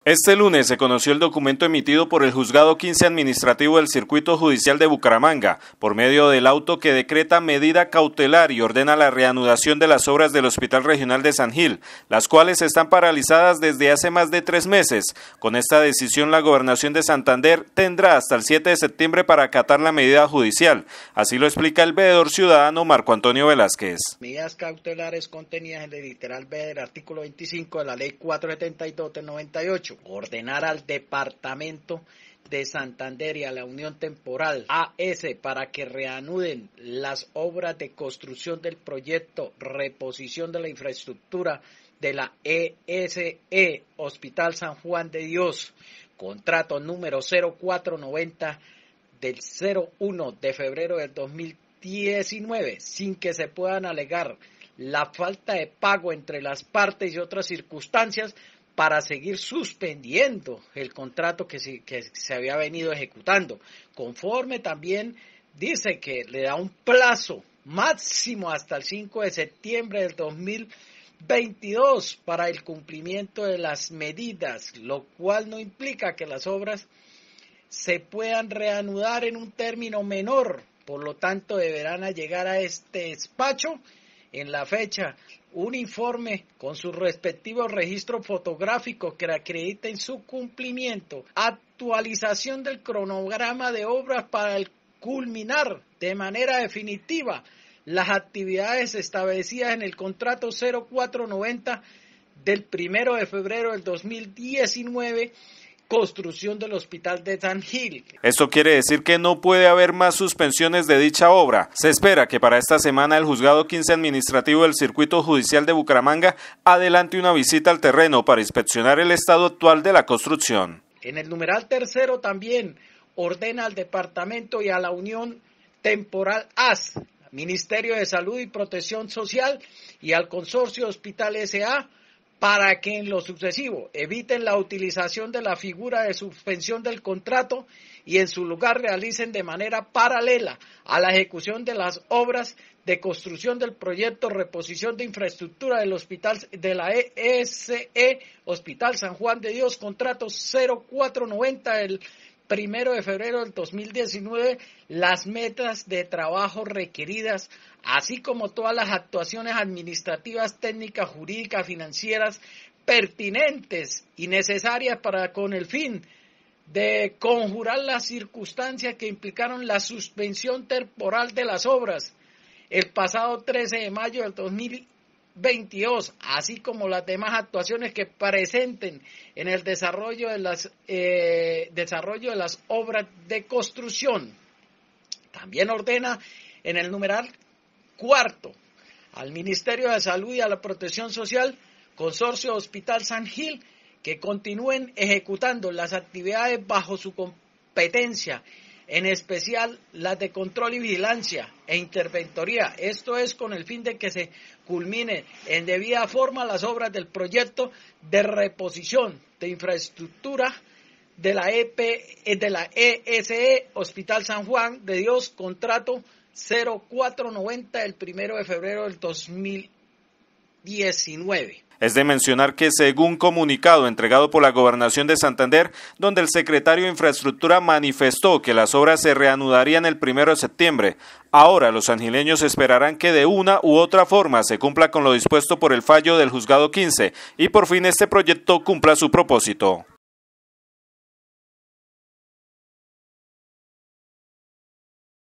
Este lunes se conoció el documento emitido por el Juzgado 15 Administrativo del Circuito Judicial de Bucaramanga, por medio del auto que decreta medida cautelar y ordena la reanudación de las obras del Hospital Regional de San Gil, las cuales están paralizadas desde hace más de 3 meses. Con esta decisión, la Gobernación de Santander tendrá hasta el 7 de septiembre para acatar la medida judicial. Así lo explica el veedor ciudadano Marco Antonio Velázquez. Medidas cautelares contenidas en el literal B del artículo 25 de la Ley 472 del 98. Ordenar al Departamento de Santander y a la Unión Temporal AS para que reanuden las obras de construcción del proyecto reposición de la infraestructura de la ESE Hospital San Juan de Dios, contrato número 0490 del 01 de febrero del 2019, sin que se puedan alegar la falta de pago entre las partes y otras circunstancias, para seguir suspendiendo el contrato que se había venido ejecutando. Conforme también dice que le da un plazo máximo hasta el 5 de septiembre del 2022 para el cumplimiento de las medidas, lo cual no implica que las obras se puedan reanudar en un término menor. Por lo tanto, deberán llegar a este despacho en la fecha un informe con sus respectivos registros fotográficos que acrediten su cumplimiento, actualización del cronograma de obras para culminar de manera definitiva las actividades establecidas en el contrato 0490 del 1 de febrero del 2019, construcción del Hospital de San Gil. Esto quiere decir que no puede haber más suspensiones de dicha obra. Se espera que para esta semana el Juzgado 15 Administrativo del Circuito Judicial de Bucaramanga adelante una visita al terreno para inspeccionar el estado actual de la construcción. En el numeral tercero también ordena al Departamento y a la Unión Temporal AS, Ministerio de Salud y Protección Social y al Consorcio Hospital S.A., para que en lo sucesivo eviten la utilización de la figura de suspensión del contrato y en su lugar realicen de manera paralela a la ejecución de las obras de construcción del proyecto reposición de infraestructura del hospital de la ESE Hospital San Juan de Dios, contrato 0490 del 1 de febrero del 2019, las metas de trabajo requeridas, así como todas las actuaciones administrativas, técnicas, jurídicas, financieras pertinentes y necesarias con el fin de conjurar las circunstancias que implicaron la suspensión temporal de las obras el pasado 13 de mayo del 2022, así como las demás actuaciones que presenten en el desarrollo de las obras de construcción. También ordena en el numeral cuarto al Ministerio de Salud y a la Protección Social, Consorcio Hospital San Gil, que continúen ejecutando las actividades bajo su competencia, en especial las de control y vigilancia e interventoría. Esto es con el fin de que se culmine en debida forma las obras del proyecto de reposición de infraestructura de la ESE Hospital San Juan de Dios, contrato 0490 del 1 de febrero del 2019. Es de mencionar que según comunicado entregado por la Gobernación de Santander, donde el secretario de Infraestructura manifestó que las obras se reanudarían el 1 de septiembre, ahora los sangileños esperarán que de una u otra forma se cumpla con lo dispuesto por el fallo del Juzgado 15 y por fin este proyecto cumpla su propósito.